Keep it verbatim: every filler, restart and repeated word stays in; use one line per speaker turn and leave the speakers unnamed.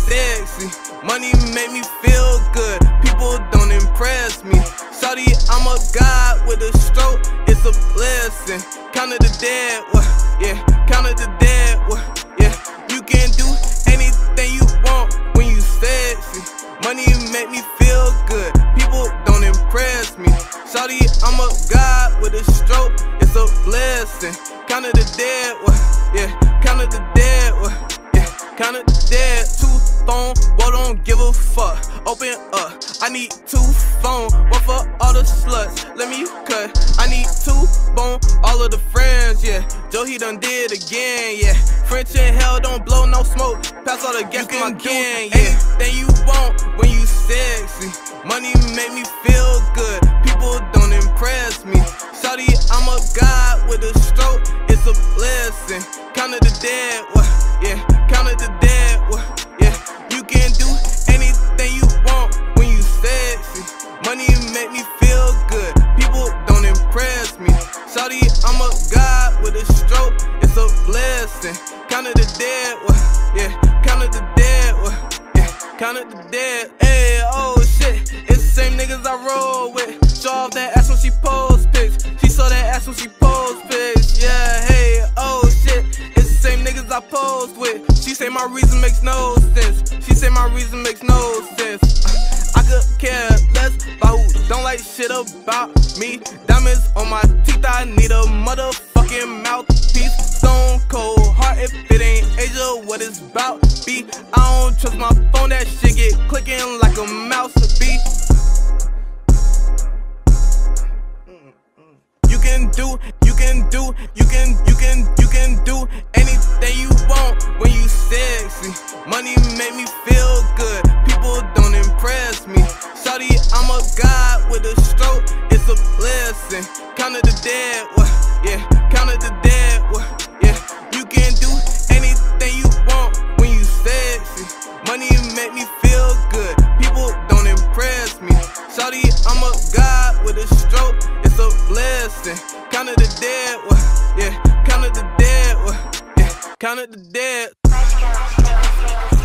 sexy. Money make me feel good. People don't impress me. Shawty, I'm a god with a stroke. It's a blessing. Count the dead, what? Yeah. Count the dead, what? Yeah. You can do anything you want when you sexy. Money make me feel good. People don't impress me. Shawty, I'm a god with a stroke. It's a blessing. Count the dead, what? Yeah. Count the dead, what? Yeah. Count the dead. Two phone, well, don't give a fuck. Open up. I need two phone. One for all the sluts. Let me cut. I need two bone. All of the friends, yeah. Joe, he done did again, yeah. French in hell, don't blow no smoke. Pass all the gas to my gang, yeah. Anything you want when you sexy. Money make me feel good. People don't impress me. Shawty, I'm a god with a stroke. It's a blessing. Count the dead, what? Yeah. Count the dead, what? Yeah. You can do anything you want when you sexy. Money make me feel good. People don't impress me. Shawty, I'm a god with a stroke. It's a blessing. Count the dead, what? Yeah. Count the dead, what? Yeah. Count the dead. Hey, oh shit. It's the same niggas I roll with. Show off that ass when she post pics. She saw that ass when she post pics. Yeah, hey, oh shit. It's the same niggas I posed with. She say my reason makes no sense. She say my reason makes no sense. I could care less about who don't like shit about me. Diamonds on my teeth, I need a motherfucking mouthpiece. Stone cold heart if it ain't Asia, what it's about be. I don't trust my phone, that shit get clicking like a mouse beat. You can do, you can do, you can, you can, you can do anything you want when you sexy. Money make me feel good. People don't impress me. Shawty, I'm a god with a stroke. It's a blessing. Count the dead, what? Yeah. Count the dead, what? Yeah. You can do anything you want when you sexy. Money make me feel good. People don't impress me. Shawty, I'm a god with a stroke. It's a blessing. Count the dead, what? Yeah. Count the dead, what? Yeah. Count the dead.